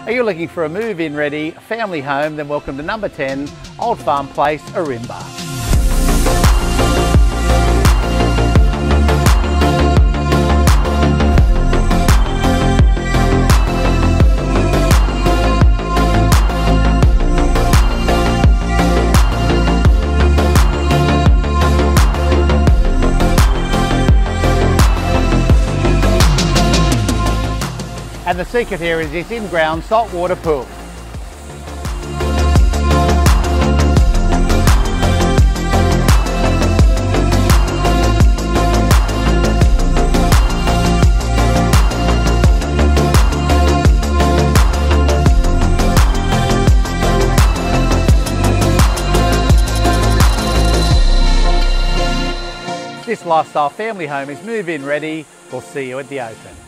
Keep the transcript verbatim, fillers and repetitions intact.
Are you looking for a move-in ready family home? Then welcome to number ten, Old Farm Place, Ourimbah. And the secret here is this in-ground saltwater pool. This lifestyle family home is move-in ready. We'll see you at the open.